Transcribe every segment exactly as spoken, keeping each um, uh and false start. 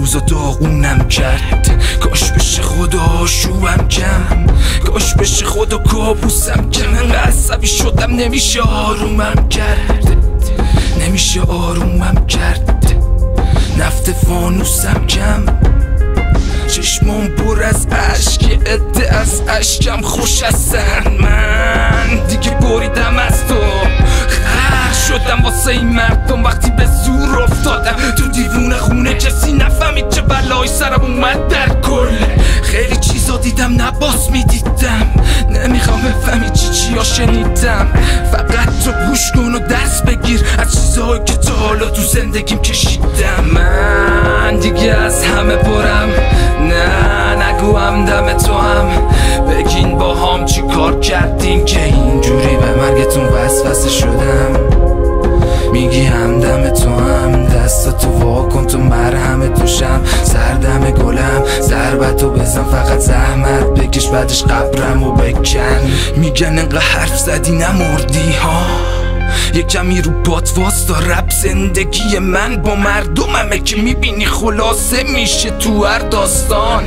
روزا داغونم کرد. کاش بشه خدا شوام کم، کاش بشه خدا کابوسم کم. انقدر عصبی شدم نمیشه آرومم کرد، نمیشه آرومم کرد. نفت فانوسم کم، چشمام پر از عشق، عده از عشقم خوش هستن. من دیگه بریدم از تو، خر شدم واسه این مردم. وقتی به زور افتادم تو دیوونه خونه، کسی نفهمید چه بلایی سرم اومد در کل. خیلی چیزا دیدم نباس میدیدم، نمیخوام بفهمی چی چیا شنیدم. فقط تو گوش کن و دست بگیر از چیزهایی که تا حالا تو زندگیم کشیدم. من دیگه از همه برم، نه نگو هم دم تو هم. بگین با هم چی کار کردین که اینجوری به مرگتون وسوسه شدم. میگی همدم تو هم، دستاتو وا کن تو مرهم توشم. سردم گلم ضربتو بزن، فقط زحمت بکش بعدش قبرمو بکن. میگن انقدر حرف زدی نمردی ها، یک کمی رو پات واستا. رب زندگی من با مردممه که میبینی خلاصه میشه تو هر داستان.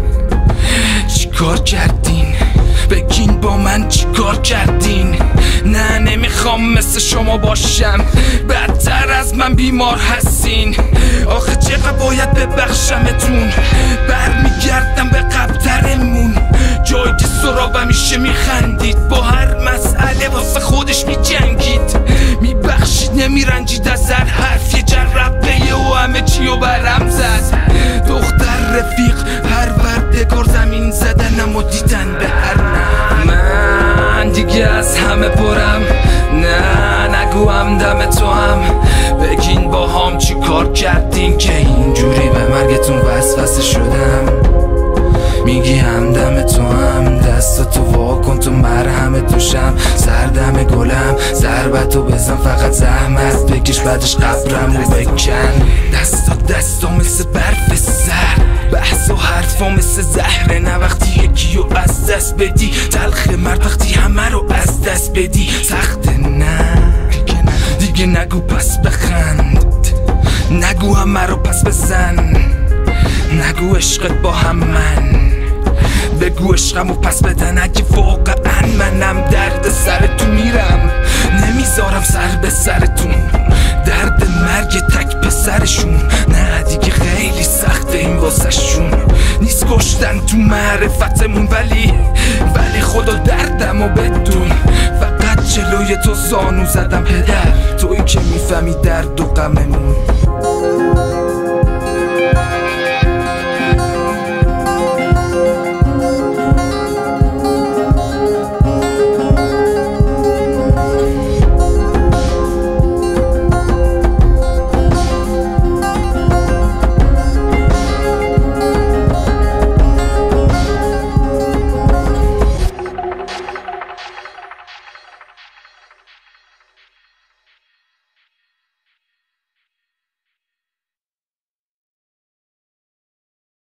چی کار کردین؟ بگین با من چی کار کردین؟ نه نمیخوام مثل شما باشم، بدتر از من بیمار هستین. آخه چقدر باید ببخشمتون، برمیگردم به قبطرمون. جایی که سراب همیشه میخندید، با هر مسئله واسه خودش میجنگید. میبخشید نمیرنجید از هر حرف، یه جربه و همه چیو برم زد. دختر رفیق هر وردگار زمین زدنم و دیدن به هر نه. من دیگه از همه برم، نه نگو هم دم تو هم. بگین با هم چی کار کردین که اینجوری به مرگتون وسوسه شدم. میگی همدم تو هم، دستاتو وا کن تو مرهم توشم. سردم گلم ضربتو بزن، فقط زحمت بکش بعدش قبرمو بکن. دستا دستا مثل برف سر، بحث و حرفا مثل زهره. نه وقتی یکیو از دست بدی، تلخ مرد وقتی همه رو از دست بدی. سخته نه دیگه نگو پس بخند، نگو همه رو پس بزن. نگو عشقت با هم من، بگو عشقمو پس بدن. اگه واقعا منم درد سرتون میرم، نمیذارم سر به سرتون. درد مرگ تک پسرشون، نه دیگه خیلی سخته این واسه شون. نیست کشتن تو معرفتمون، ولی ولی خدا دردمو بدون. فقط جلوی تو زانو زدم پدر، تویی که میفهمی درد و غممون.